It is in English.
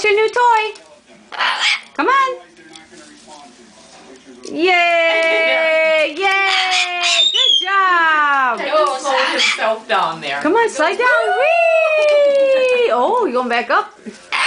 What's your new toy? Come on. Yay! Yay! Good job. He'll hold himself down there. Come on, slide down. Whee! Oh, you're going back up.